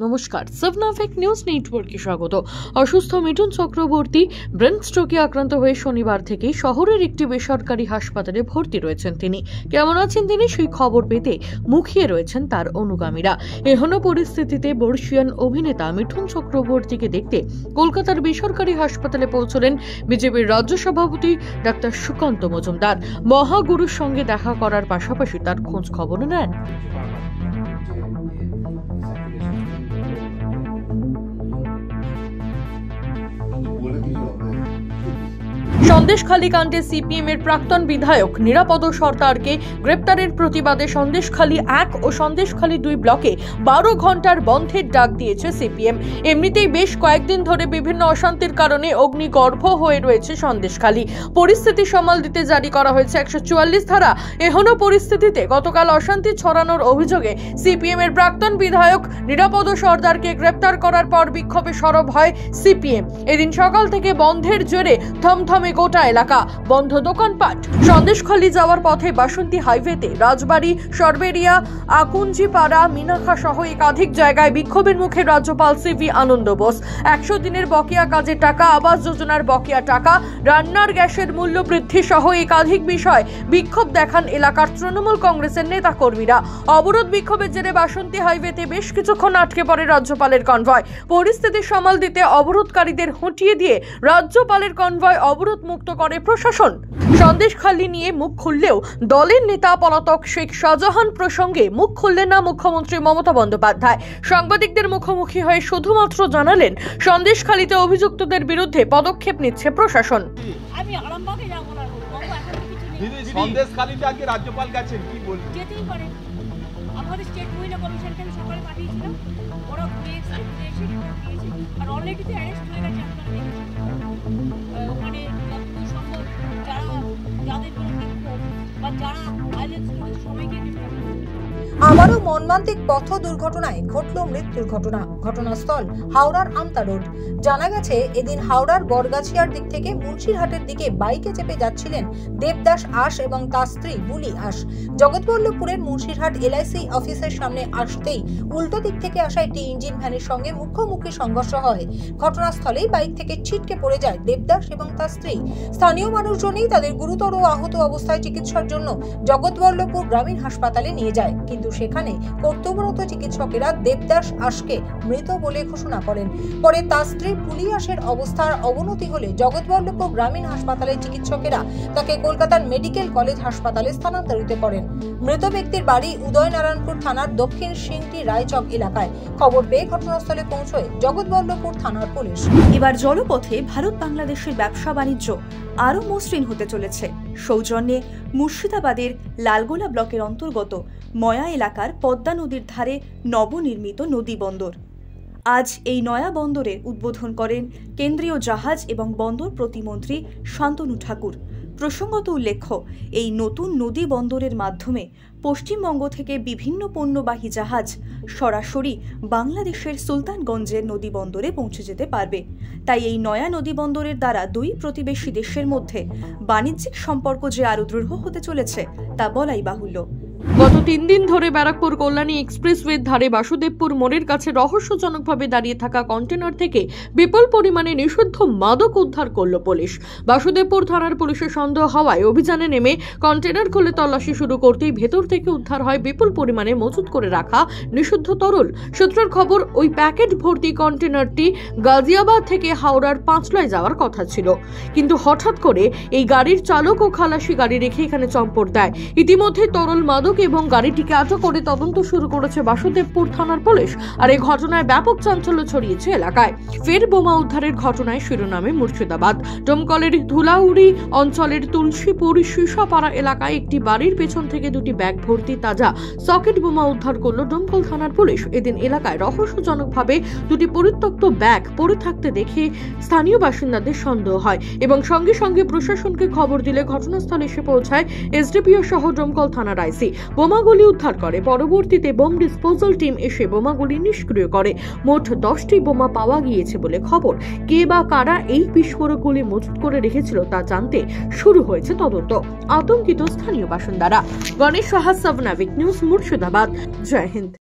নমস্কার, সাবনাফেক নিউজ নেটওয়ার্কে স্বাগত। অসুস্থ মিঠুন চক্রবর্তী ব্রেন স্ট্রোকে আক্রান্ত হয়ে শনিবার থেকে শহরের একটি বেসরকারি হাসপাতালে ভর্তি রয়েছেন। তিনি কেমন আছেন তিনি সেই খবর পেতে মুখিয়ে রয়েছেন তার অনুগামীরা। এহেন পরিস্থিতিতে বর্ষিয়ান অভিনেতা মিঠুন চক্রবর্তীকে দেখতে কলকাতার বেসরকারি হাসপাতালে পৌঁছলেন বিজেপির রাজ্য সভাপতি ডাক্তার সুকান্ত মজুমদার। মহাগুরুর সঙ্গে দেখা করার পাশাপাশি তার খোঁজ খবর নেন। সন্দেশখালী কাণ্ডে সিপিএম এর প্রাক্তন বিধায়ক নিরাপদ সরকারকে গ্রেপ্তারের প্রতিবাদে সন্দেশখালী 1 ও সন্দেশখালী 2 ব্লকে 12 ঘন্টার বন্ধের ডাক দিয়েছে সিপিএম। এমনিতেই বেশ কয়েকদিন ধরে বিভিন্ন অশান্তির কারণে অগ্নিগর্ভ হয়ে রয়েছে সন্দেশখালী। পরিস্থিতি সামাল দিতে জারি করা হয়েছে 144 ধারা। এহেন পরিস্থিতিতে গতকাল অশান্তি ছড়ানোর অভিযোগে সিপিএম এর প্রাক্তন বিধায়ক নিরাপদ সরকারকে গ্রেপ্তার করার পর বিক্ষোভে সরব হয় সিপিএম। এদিন সকাল থেকে বন্ধের জেরে থমথমে গোটা এলাকা, বন্ধ দোকানপাট। সন্দেশখালী যাওয়ার পথে বাসন্তী হাইওয়েতে রাজবাড়ি, সরবেরিয়া, আকুঞ্জিপাড়া, মিনাখা সহ একাধিক জায়গায় বিক্ষোভের মুখে রাজ্যপাল সিভি আনন্দ বোস। 100 দিনের বকেয়া কাজের টাকা, আবাস যোজনার বকেয়া টাকা, রান্নার গ্যাসের মূল্য বৃদ্ধি সহ একাধিক বিষয় বিক্ষোভ দেখান এলাকার তৃণমূল কংগ্রেসের নেতা কর্মীরা। অবরোধ বিক্ষোভের জেরে বাসন্তী হাইওয়েতে বেশ কিছুক্ষণ আটকে পড়ে রাজ্যপালের কনভয়। পরিস্থিতি সামাল দিতে অবরোধকারীদের হটিয়ে দিয়ে রাজ্যপালের কনভয় অবরোধ মুক্ত করে প্রশাসন। সন্দেশখালী নিয়ে মুখ খুললেও দলের নেতা পলাতক শেখ শাহজাহান প্রসঙ্গে মুখ খুললেন না মুখ্যমন্ত্রী মমতা বন্দ্যোপাধ্যায়। সাংবাদিকদের মুখোমুখি হয়ে শুধুমাত্র জানালেন সন্দেশখালীতে অভিযুক্তদের বিরুদ্ধে পদক্ষেপ নিচ্ছে প্রশাসন। আমি আরামবাগে যাব না, দিদি সন্দেশখালীতে আজকে রাজ্যপাল গেছেন, কি বলবেন? যেতেই পারে। আমাদের স্টেট মহিলা কমিশনকে আমি সকালে পাঠিয়েছিলাম, ওরা ঘুরে এসে আর অলরেডি তো অ্যারেস্ট হয়ে গেছে। আপনারা দেখেছেন ওখানে যতদূর সম্ভব যাদের বিরুদ্ধে বা যারা ভাইলেন্স করে সবাইকে আবারও মর্মান্তিক পথ দুর্ঘটনায় ঘটল মৃত্যুর ঘটনা। ঘটনাস্থল হাওড়ার আমতা রোড। জানা গেছে এদিন হাওড়ার বরগাছিয়ার দিক থেকে মুন্সিরহাটের দিকে বাইকে চেপে যাচ্ছিলেন দেবদাস আশ এবং তার স্ত্রী বুলি আশ। জগৎবল্লভপুরের মুন্সিরহাট এলআইসি অফিসের সামনে আসতেই উল্টো দিক থেকে আসা একটি ইঞ্জিন ভ্যানের সঙ্গে মুখোমুখি সংঘর্ষ হয়। ঘটনাস্থলেই বাইক থেকে ছিটকে পড়ে যায় দেবদাস এবং তার স্ত্রী। স্থানীয় মানুষজনই তাদের গুরুতর আহত অবস্থায় চিকিৎসার জন্য জগৎবল্লভপুর গ্রামীণ হাসপাতালে নিয়ে যায়, কিন্তু সেখানে কর্তব্যরত চিকিৎসকেরা দেবদাস আশকে মৃত বলে ঘোষণা করেন। পরে তার স্ত্রী বুলি আশের অবস্থার অবনতি হলে জগৎবল্লভপুর গ্রামীণ হাসপাতালের চিকিৎসকেরা তাকে কলকাতার মেডিকেল কলেজ হাসপাতালে স্থানান্তরিত করেন। মৃত ব্যক্তির বাড়ি উদয়নারায়ণপুর থানার দক্ষিণ সিংটি রায়চক এলাকায়। খবর পেয়ে ঘটনাস্থলে পৌঁছয় জগৎবল্লভপুর থানার পুলিশ। এবার জলপথে ভারত বাংলাদেশের ব্যবসা বাণিজ্য আরও মসৃণ হতে চলেছে। সৌজন্যে মুর্শিদাবাদের লালগোলা ব্লকের অন্তর্গত ময়া এলাকার পদ্মা নদীর ধারে নবনির্মিত নদী বন্দর। আজ এই নয়া বন্দরের উদ্বোধন করেন কেন্দ্রীয় জাহাজ এবং বন্দর প্রতিমন্ত্রী শান্তনু ঠাকুর। প্রসঙ্গত উল্লেখ্য, এই নতুন নদী বন্দরের মাধ্যমে পশ্চিমবঙ্গ থেকে বিভিন্ন পণ্যবাহী জাহাজ সরাসরি বাংলাদেশের সুলতানগঞ্জের নদী বন্দরে পৌঁছে যেতে পারবে। তাই এই নয়া নদী বন্দরের দ্বারা দুই প্রতিবেশী দেশের মধ্যে বাণিজ্যিক সম্পর্ক যে আরও দৃঢ় হতে চলেছে তা বলাই বাহুল্য। গত 3 দিন ধরে ব্যারাকপুর কল্যাণী এক্সপ্রেসওয়ের ধারে বাসুদেবপুর মোড়ের কাছে রহস্যজনকভাবে দাঁড়িয়ে থাকা কন্টেনার থেকে বিপুল পরিমাণে নিষিদ্ধ মাদক উদ্ধার করল পুলিশ। বাসুদেবপুর থানার পুলিশের সন্দেহ হওয়ায় অভিযানে নেমে কন্টেনার খুলে তল্লাশি শুরু করতেই ভেতর থেকে উদ্ধার হয় বিপুল পরিমাণে মজুত করে রাখা নিষিদ্ধ তরল। সূত্রের খবর, ওই প্যাকেট ভর্তি কন্টেনারটি গাজিয়াবাদ থেকে হাওড়ার পাঁচলায় যাওয়ার কথা ছিল, কিন্তু হঠাৎ করে এই গাড়ির চালক ও খালাসি গাড়ি রেখে এখানে চম্পট দেয়। ইতিমধ্যে তরল মাদক এবং গাড়িটিকে আটক করে তদন্ত শুরু করেছে বাসুদেবপুর থানার পুলিশ। আর এই ঘটনায় ব্যাপক চাঞ্চল্য ছড়িয়েছে এলাকায়। ফের বোমা উদ্ধারের ঘটনায় শিরোনামে মুর্শিদাবাদ। ডোমকলের ধুলাউড়ি অঞ্চলের তুলসীপুর শিশাপাড়া এলাকায় একটি বাড়ির পেছন থেকে 2টি ব্যাগ ভর্তি তাজা সকেট বোমা উদ্ধার করল ডোমকল থানার পুলিশ। এদিন এলাকায় রহস্যজনকভাবে 2টি পরিত্যক্ত ব্যাগ পড়ে থাকতে দেখে স্থানীয় বাসিন্দাদের সন্দেহ হয় এবং সঙ্গে সঙ্গে প্রশাসনকে খবর দিলে ঘটনাস্থলে এসে পৌঁছায় এসডিপিও সহ ডোমকল থানার আইসি। বোমাগুলি উদ্ধার করে। পরবর্তীতে বোম ডিসপোজাল টিম এসে বোমাগুলি নিষ্ক্রিয় করে। মোট 10টি বোমা পাওয়া গিয়েছে বলে খবর। কে বা কারা এই বিস্ফোরকগুলি মজুত করে রেখেছিল তা জানতে শুরু হয়েছে তদন্ত। আতঙ্কিত স্থানীয় বাসিন্দারা। গণেশ সাহা, সাবনাফেক নিউজ, মুর্শিদাবাদ। জয় হিন্দ।